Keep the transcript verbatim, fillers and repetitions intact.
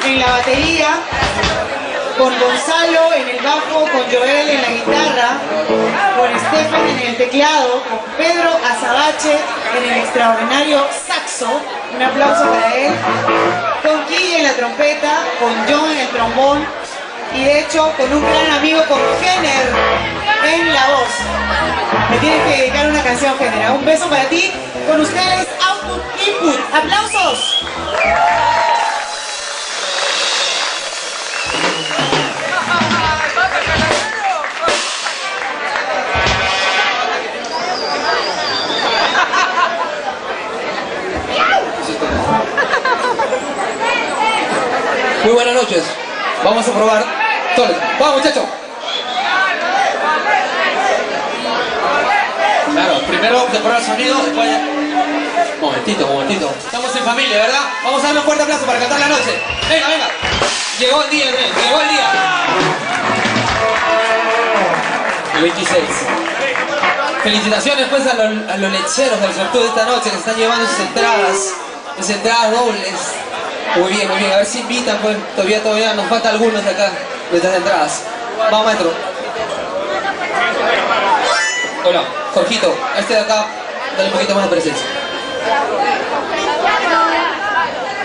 en la batería, con Gonzalo en el bajo, con Joel en la guitarra, con Stefan en el teclado, con Pedro Azabache en el extraordinario saxo, un aplauso para él, con Quille en la trompeta, con John en el trombón y de hecho con un gran amigo, con Jenner en la voz. Me tienes que dedicar una canción, Jenner. Un beso para ti. Con ustedes, Output Input. ¡Aplausos! Muy buenas noches. Vamos a probar. Soles. Vamos, muchachos. Claro, primero decorar el sonido, después... Momentito, momentito. Estamos en familia, ¿verdad? Vamos a darle un fuerte aplauso para cantar la noche. Venga, venga. Llegó el día, llegó el día. El veintiséis. Felicitaciones pues a los, a los lecheros del sorteo de esta noche que están llevando sus entradas. Sus entradas dobles. Muy bien, muy bien. A ver si invitan, pues. Todavía, todavía nos falta algunos de acá, de estas entradas. Vamos, maestro. Hola, Jorgito. A este de acá, dale un poquito más de presencia.